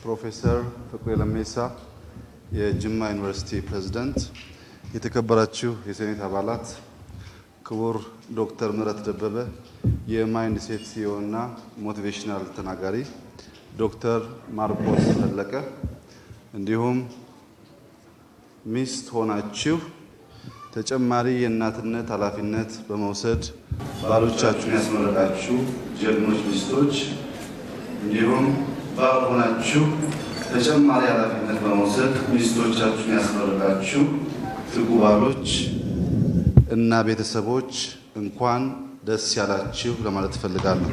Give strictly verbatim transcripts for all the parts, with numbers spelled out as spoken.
ፕሮፌሰር ፍቅሬ ለሜሳ የጅማ ዩኒቨርሲቲ ፕሬዝዳንት፣ የተከበራችሁ የሴኔት አባላት፣ ክቡር ዶክተር ምህረት ደበበ የማይንድ ሴት ሲኢኦ እና ሞቲቬሽናል ተናጋሪ፣ ዶክተር ማርቆስ ፈለቀ፣ እንዲሁም ሚስት ሆናችሁ ተጨማሪ የእናትነት ኃላፊነት በመውሰድ ባሎቻችሁን ያስመረቃችሁ ጀግኖች ሚስቶች፣ እንዲሁም ባል ሆናችሁ ተጨማሪ ኃላፊነት በመውሰድ ሚስቶቻችሁን ያስመረቃችሁ ትጉ ባሎች እና ቤተሰቦች እንኳን ደስ ያላችሁ ለማለት እፈልጋለሁ።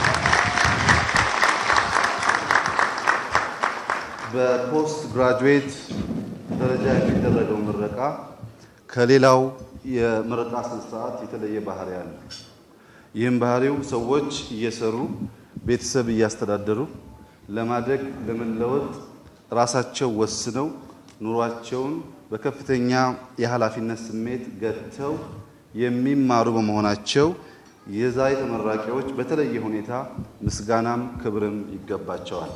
በፖስት ግራጁዌት ደረጃ የሚደረገው ምረቃ ከሌላው የምረቃ ስነ ስርዓት የተለየ ባህሪ አለ። ይህም ባህሪው ሰዎች እየሰሩ ቤተሰብ እያስተዳደሩ ለማደግ ለመለወጥ ራሳቸው ወስነው ኑሯቸውን በከፍተኛ የኃላፊነት ስሜት ገተው የሚማሩ በመሆናቸው የዛሬ ተመራቂዎች በተለየ ሁኔታ ምስጋናም ክብርም ይገባቸዋል።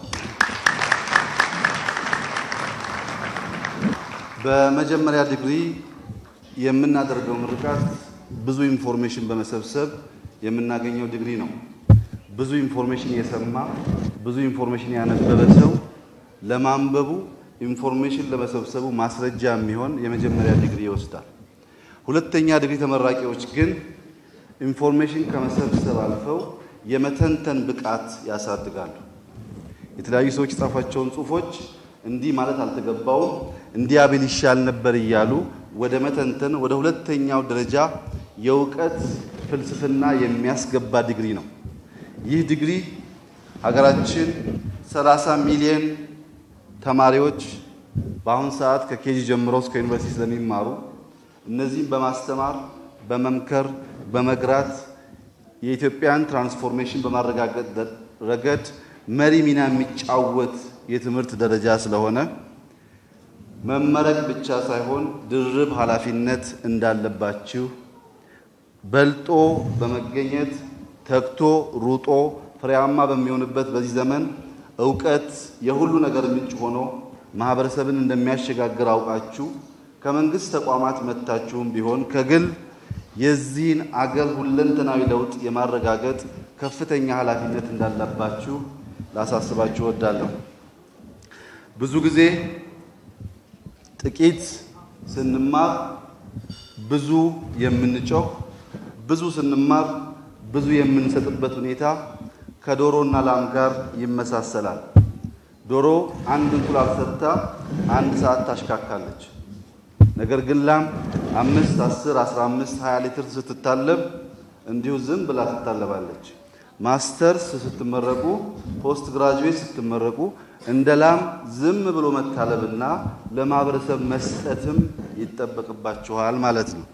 በመጀመሪያ ዲግሪ የምናደርገው ምርቃት ብዙ ኢንፎርሜሽን በመሰብሰብ የምናገኘው ዲግሪ ነው። ብዙ ኢንፎርሜሽን የሰማ ብዙ ኢንፎርሜሽን ያነበበ ሰው ለማንበቡ ኢንፎርሜሽን ለመሰብሰቡ ማስረጃ የሚሆን የመጀመሪያ ዲግሪ ይወስዳል። ሁለተኛ ዲግሪ ተመራቂዎች ግን ኢንፎርሜሽን ከመሰብሰብ አልፈው የመተንተን ብቃት ያሳድጋሉ። የተለያዩ ሰዎች የጻፏቸውን ጽሁፎች እንዲህ ማለት አልተገባውም እንዲያ ቢል ይሻል ነበር እያሉ ወደ መተንተን ወደ ሁለተኛው ደረጃ የእውቀት ፍልስፍና የሚያስገባ ዲግሪ ነው። ይህ ዲግሪ ሀገራችን ሰላሳ ሚሊዮን ተማሪዎች በአሁን ሰዓት ከኬጂ ጀምሮ እስከ ዩኒቨርሲቲ ስለሚማሩ እነዚህን በማስተማር በመምከር በመግራት የኢትዮጵያን ትራንስፎርሜሽን በማረጋገጥ ረገድ መሪ ሚና የሚጫወት የትምህርት ደረጃ ስለሆነ መመረቅ ብቻ ሳይሆን ድርብ ኃላፊነት እንዳለባችሁ በልጦ በመገኘት ተግቶ ሩጦ ፍሬያማ በሚሆንበት በዚህ ዘመን ዕውቀት የሁሉ ነገር ምንጭ ሆኖ ማህበረሰብን እንደሚያሸጋግር አውቃችሁ ከመንግስት ተቋማት መታችሁም ቢሆን ከግል የዚህን አገር ሁለንተናዊ ለውጥ የማረጋገጥ ከፍተኛ ኃላፊነት እንዳለባችሁ ላሳስባችሁ እወዳለሁ። ብዙ ጊዜ ጥቂት ስንማር ብዙ የምንጮህ ብዙ ስንማር ብዙ የምንሰጥበት ሁኔታ ከዶሮና ላም ጋር ይመሳሰላል። ዶሮ አንድ እንቁላል ሰጥታ አንድ ሰዓት ታሽካካለች። ነገር ግን ላም አምስት አስር አስራ አምስት ሃያ ሊትር ስትታለብ እንዲሁ ዝም ብላ ትታለባለች። ማስተርስ ስትመረቁ ፖስት ግራጁዌት ስትመረቁ እንደ ላም ዝም ብሎ መታለብና ለማህበረሰብ መስጠትም ይጠበቅባችኋል ማለት ነው።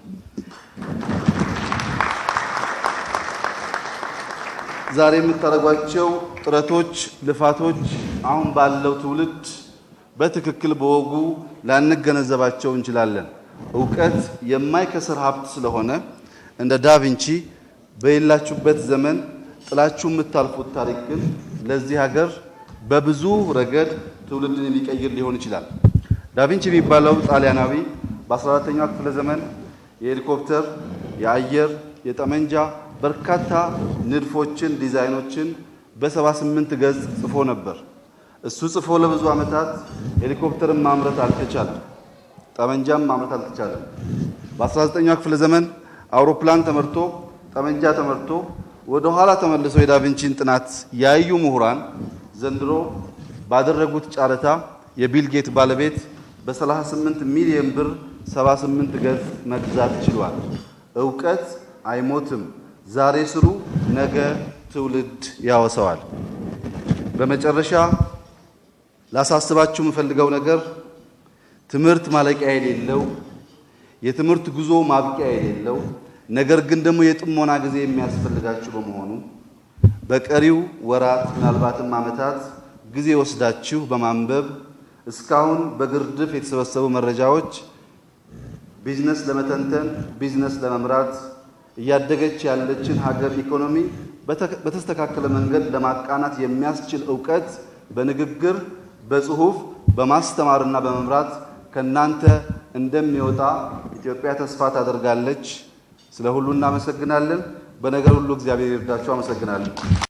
ዛሬ የምታደርጓቸው ጥረቶች ልፋቶች አሁን ባለው ትውልድ በትክክል በወጉ ላንገነዘባቸው እንችላለን። ዕውቀት የማይከስር ሀብት ስለሆነ እንደ ዳቪንቺ በሌላችሁበት ዘመን ጥላችሁ የምታልፉት ታሪክ ግን ለዚህ ሀገር በብዙ ረገድ ትውልድን የሚቀይር ሊሆን ይችላል። ዳቪንቺ የሚባለው ጣሊያናዊ በአስራ አራተኛው ክፍለ ዘመን የሄሊኮፕተር፣ የአየር፣ የጠመንጃ በርካታ ንድፎችን ዲዛይኖችን በሰባ ስምንት ገጽ ጽፎ ነበር። እሱ ጽፎ ለብዙ ዓመታት ሄሊኮፕተርን ማምረት አልተቻለም፣ ጠመንጃም ማምረት አልተቻለም። በአስራ ዘጠነኛው ክፍለ ዘመን አውሮፕላን ተመርቶ ጠመንጃ ተመርቶ ወደ ኋላ ተመልሰው የዳቪንቺን ጥናት ያዩ ምሁራን ዘንድሮ ባደረጉት ጨረታ የቢል ጌት ባለቤት በሰላሳ ስምንት ሚሊዮን ብር ሰባ ስምንት ገጽ መግዛት ችሏል። ዕውቀት አይሞትም። ዛሬ ስሩ፣ ነገ ትውልድ ያወሰዋል። በመጨረሻ ላሳስባችሁ የምፈልገው ነገር ትምህርት ማለቂያ የሌለው የትምህርት ጉዞ ማብቂያ የሌለው ነገር ግን ደግሞ የጥሞና ጊዜ የሚያስፈልጋችሁ በመሆኑ በቀሪው ወራት ምናልባትም ዓመታት ጊዜ ወስዳችሁ በማንበብ እስካሁን በግርድፍ የተሰበሰቡ መረጃዎች ቢዝነስ ለመተንተን ቢዝነስ ለመምራት እያደገች ያለችን ሀገር ኢኮኖሚ በተስተካከለ መንገድ ለማቃናት የሚያስችል ዕውቀት በንግግር በጽሁፍ በማስተማርና በመምራት ከናንተ እንደሚወጣ ኢትዮጵያ ተስፋ ታደርጋለች። ስለ ሁሉ እናመሰግናለን። በነገር ሁሉ እግዚአብሔር ይርዳችሁ። አመሰግናለሁ።